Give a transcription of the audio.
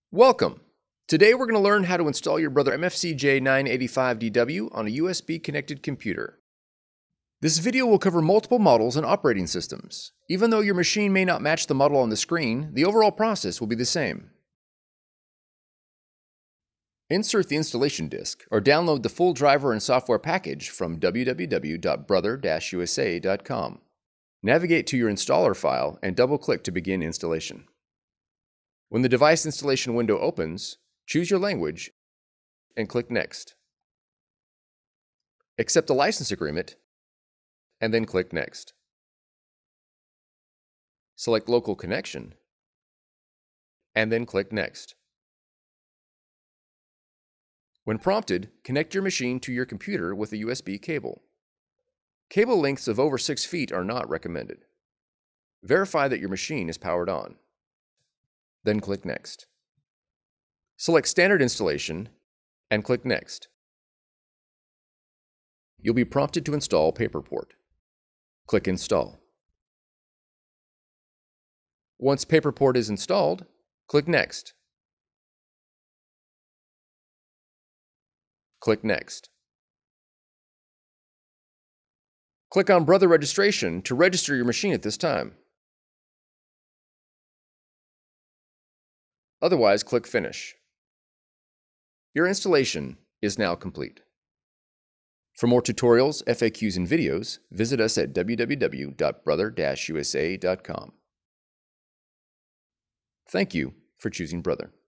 Welcome! Today we're going to learn how to install your Brother MFC-J985DW on a USB-connected computer. This video will cover multiple models and operating systems. Even though your machine may not match the model on the screen, the overall process will be the same. Insert the installation disk or download the full driver and software package from www.brother-usa.com. Navigate to your installer file and double-click to begin installation. When the device installation window opens, choose your language and click Next. Accept the license agreement and then click Next. Select Local Connection and then click Next. When prompted, connect your machine to your computer with a USB cable. Cable lengths of over 6 feet are not recommended. Verify that your machine is powered on. Then click Next. Select Standard Installation and click Next. You'll be prompted to install Paperport. Click Install. Once Paperport is installed, click Next. Click Next. Click on Brother Registration to register your machine at this time. Otherwise, click Finish. Your installation is now complete. For more tutorials, FAQs, and videos, visit us at www.brother-usa.com. Thank you for choosing Brother.